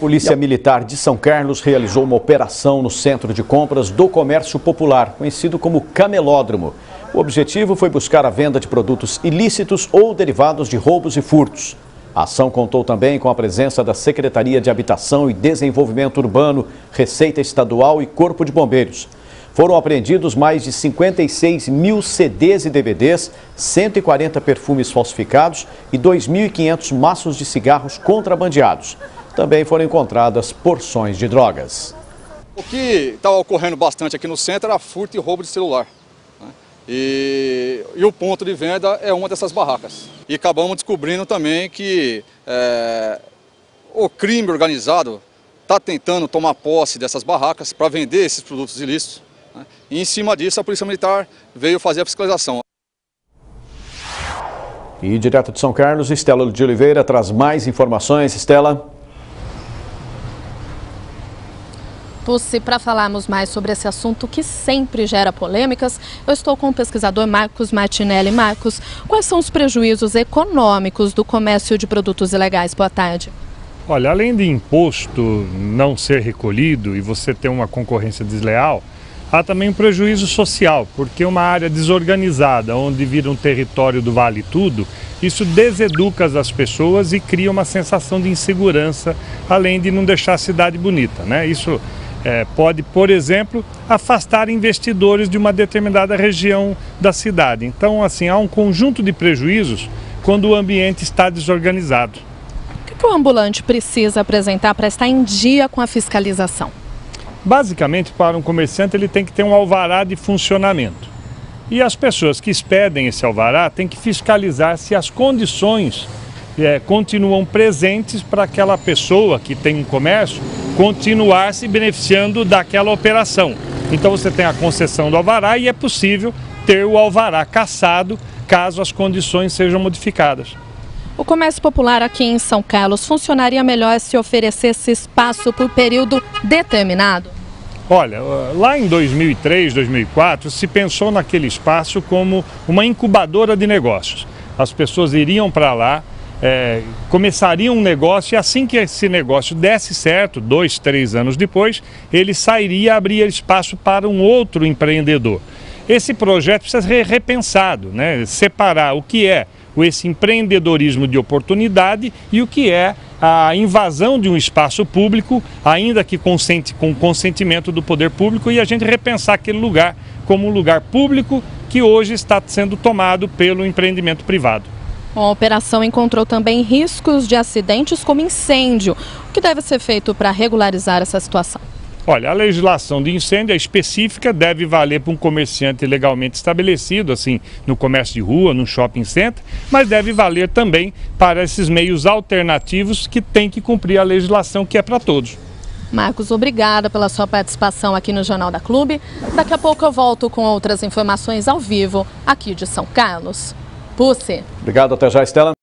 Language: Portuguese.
Polícia Militar de São Carlos realizou uma operação no Centro de Compras do Comércio Popular, conhecido como Camelódromo. O objetivo foi buscar a venda de produtos ilícitos ou derivados de roubos e furtos. A ação contou também com a presença da Secretaria de Habitação e Desenvolvimento Urbano, Receita Estadual e Corpo de Bombeiros. Foram apreendidos mais de 56 mil CDs e DVDs, 140 perfumes falsificados e 2.500 maços de cigarros contrabandeados. Também foram encontradas porções de drogas. O que estava ocorrendo bastante aqui no centro era furto e roubo de celular. E o ponto de venda é uma dessas barracas. E acabamos descobrindo também que o crime organizado está tentando tomar posse dessas barracas para vender esses produtos ilícitos. E em cima disso a Polícia Militar veio fazer a fiscalização. E direto de São Carlos, Estela de Oliveira traz mais informações. Estela. Pussi, para falarmos mais sobre esse assunto que sempre gera polêmicas, eu estou com o pesquisador Marcos Martinelli. Marcos, quais são os prejuízos econômicos do comércio de produtos ilegais? Boa tarde. Olha, além de imposto não ser recolhido e você ter uma concorrência desleal, há também um prejuízo social, porque uma área desorganizada, onde vira um território do vale tudo, isso deseduca as pessoas e cria uma sensação de insegurança, além de não deixar a cidade bonita, né? Isso pode, por exemplo, afastar investidores de uma determinada região da cidade. Então, assim, há um conjunto de prejuízos quando o ambiente está desorganizado. O que o ambulante precisa apresentar para estar em dia com a fiscalização? Basicamente, para um comerciante, ele tem que ter um alvará de funcionamento. E as pessoas que expedem esse alvará têm que fiscalizar se as condições continuam presentes para aquela pessoa que tem um comércio continuar se beneficiando daquela operação. Então você tem a concessão do alvará e é possível ter o alvará cassado caso as condições sejam modificadas. O comércio popular aqui em São Carlos funcionaria melhor se oferecesse espaço por período determinado? Olha, lá em 2003, 2004, se pensou naquele espaço como uma incubadora de negócios. As pessoas iriam para lá, começariam um negócio e assim que esse negócio desse certo, 2, 3 anos depois, ele sairia e abriria espaço para um outro empreendedor. Esse projeto precisa ser repensado, né? Separar o que é esse empreendedorismo de oportunidade e o que é a invasão de um espaço público, ainda que com consentimento do poder público, e a gente repensar aquele lugar como um lugar público que hoje está sendo tomado pelo empreendimento privado. A operação encontrou também riscos de acidentes como incêndio. O que deve ser feito para regularizar essa situação? Olha, a legislação de incêndio é específica, deve valer para um comerciante legalmente estabelecido, assim, no comércio de rua, no shopping center, mas deve valer também para esses meios alternativos que têm que cumprir a legislação que é para todos. Marcos, obrigada pela sua participação aqui no Jornal da Clube. Daqui a pouco eu volto com outras informações ao vivo aqui de São Carlos. Pussi. Obrigado, até já, Estela.